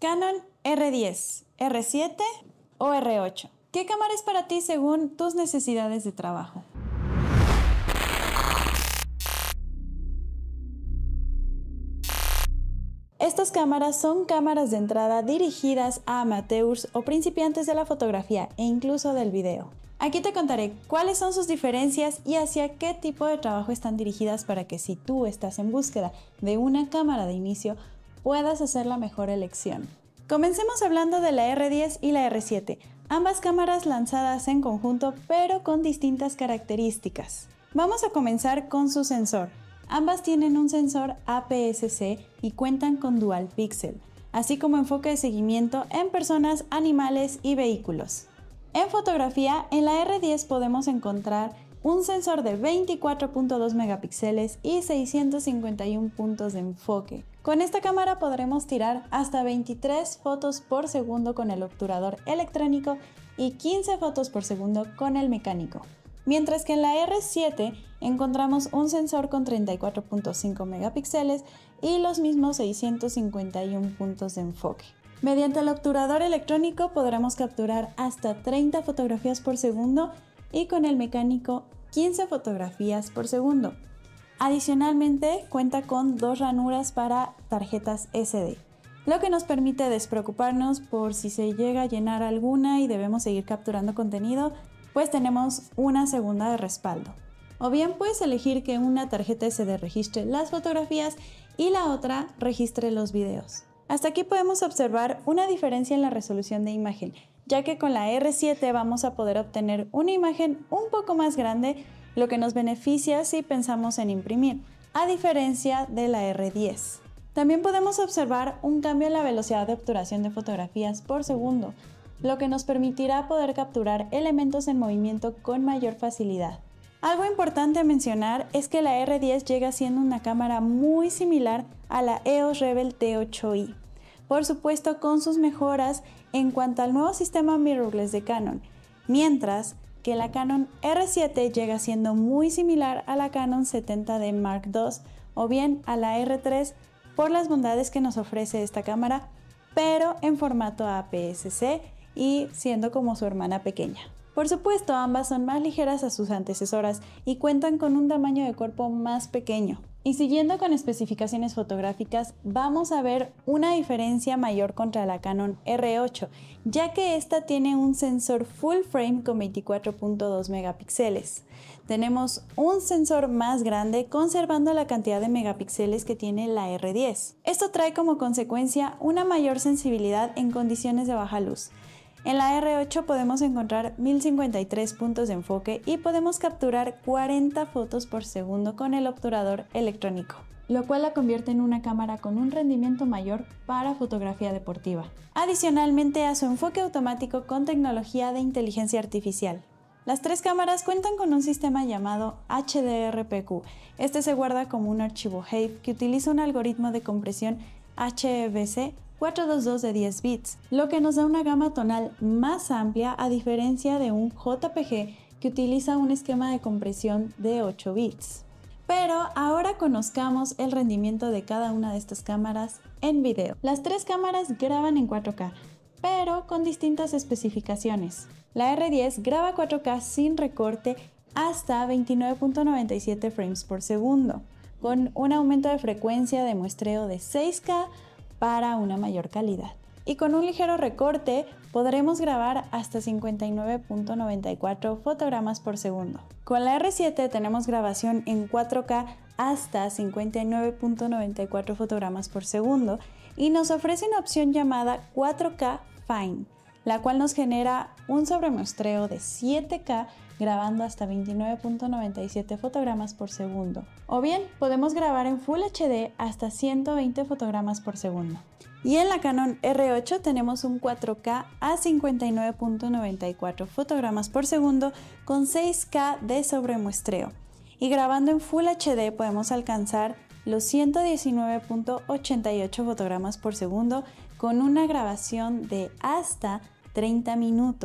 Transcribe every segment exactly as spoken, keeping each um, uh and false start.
Canon R diez, R siete o R ocho. ¿Qué cámara es para ti según tus necesidades de trabajo? Estas cámaras son cámaras de entrada dirigidas a amateurs o principiantes de la fotografía e incluso del video. Aquí te contaré cuáles son sus diferencias y hacia qué tipo de trabajo están dirigidas para que si tú estás en búsqueda de una cámara de inicio, puedas hacer la mejor elección. Comencemos hablando de la R diez y la R siete, ambas cámaras lanzadas en conjunto pero con distintas características. Vamos a comenzar con su sensor. Ambas tienen un sensor A P S C y cuentan con dual píxel, así como enfoque de seguimiento en personas, animales y vehículos. En fotografía, en la R diez podemos encontrar un sensor de veinticuatro punto dos megapíxeles y seiscientos cincuenta y uno puntos de enfoque. Con esta cámara podremos tirar hasta veintitrés fotos por segundo con el obturador electrónico y quince fotos por segundo con el mecánico. Mientras que en la R siete encontramos un sensor con treinta y cuatro punto cinco megapíxeles y los mismos seiscientos cincuenta y uno puntos de enfoque. Mediante el obturador electrónico podremos capturar hasta treinta fotografías por segundo y con el mecánico quince fotografías por segundo. Adicionalmente cuenta con dos ranuras para tarjetas S D, lo que nos permite despreocuparnos por si se llega a llenar alguna y debemos seguir capturando contenido, pues tenemos una segunda de respaldo. O bien puedes elegir que una tarjeta S D registre las fotografías y la otra registre los videos. Hasta aquí podemos observar una diferencia en la resolución de imagen, ya que con la R siete vamos a poder obtener una imagen un poco más grande, lo que nos beneficia si pensamos en imprimir, a diferencia de la R diez. También podemos observar un cambio en la velocidad de obturación de fotografías por segundo, lo que nos permitirá poder capturar elementos en movimiento con mayor facilidad. Algo importante a mencionar es que la R diez llega siendo una cámara muy similar a la E O S Rebel T ocho i, por supuesto con sus mejoras en cuanto al nuevo sistema mirrorless de Canon, mientras que la Canon R siete llega siendo muy similar a la Canon setenta D Mark dos o bien a la R tres por las bondades que nos ofrece esta cámara, pero en formato A P S C y siendo como su hermana pequeña. Por supuesto, ambas son más ligeras a sus antecesoras y cuentan con un tamaño de cuerpo más pequeño. Y siguiendo con especificaciones fotográficas, vamos a ver una diferencia mayor contra la Canon R ocho, ya que esta tiene un sensor full frame con veinticuatro punto dos megapíxeles. Tenemos un sensor más grande conservando la cantidad de megapíxeles que tiene la R diez. Esto trae como consecuencia una mayor sensibilidad en condiciones de baja luz. En la R ocho podemos encontrar mil cincuenta y tres puntos de enfoque y podemos capturar cuarenta fotos por segundo con el obturador electrónico, lo cual la convierte en una cámara con un rendimiento mayor para fotografía deportiva. Adicionalmente a su enfoque automático con tecnología de inteligencia artificial. Las tres cámaras cuentan con un sistema llamado H D R P Q. Este se guarda como un archivo H E I V que utiliza un algoritmo de compresión H E V C cuatrocientos veintidós de diez bits, lo que nos da una gama tonal más amplia a diferencia de un J P G que utiliza un esquema de compresión de ocho bits. Pero ahora conozcamos el rendimiento de cada una de estas cámaras en video. Las tres cámaras graban en cuatro K, pero con distintas especificaciones. La R diez graba cuatro K sin recorte hasta veintinueve punto noventa y siete frames por segundo, con un aumento de frecuencia de muestreo de seis K para una mayor calidad. Y con un ligero recorte podremos grabar hasta cincuenta y nueve punto noventa y cuatro fotogramas por segundo. Con la R siete tenemos grabación en cuatro K hasta cincuenta y nueve punto noventa y cuatro fotogramas por segundo y nos ofrece una opción llamada cuatro K Fine, la cual nos genera un sobremuestreo de siete K grabando hasta veintinueve punto noventa y siete fotogramas por segundo. O bien podemos grabar en Full H D hasta ciento veinte fotogramas por segundo. Y en la Canon R ocho tenemos un cuatro K a cincuenta y nueve punto noventa y cuatro fotogramas por segundo con seis K de sobremuestreo. Y grabando en Full H D podemos alcanzar los ciento diecinueve punto ochenta y ocho fotogramas por segundo con una grabación de hasta treinta minutos.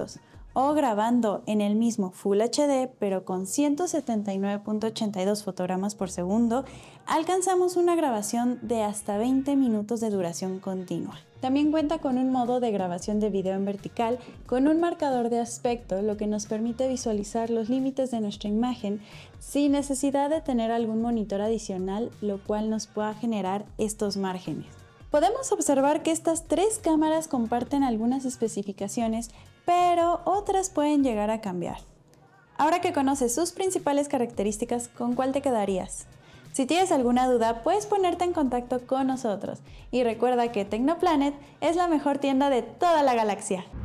o grabando en el mismo Full H D pero con ciento setenta y nueve punto ochenta y dos fotogramas por segundo, alcanzamos una grabación de hasta veinte minutos de duración continua. También cuenta con un modo de grabación de video en vertical con un marcador de aspecto, lo que nos permite visualizar los límites de nuestra imagen sin necesidad de tener algún monitor adicional, lo cual nos pueda generar estos márgenes. Podemos observar que estas tres cámaras comparten algunas especificaciones, pero otras pueden llegar a cambiar. Ahora que conoces sus principales características, ¿con cuál te quedarías? Si tienes alguna duda, puedes ponerte en contacto con nosotros. Y recuerda que Tecnoplanet es la mejor tienda de toda la galaxia.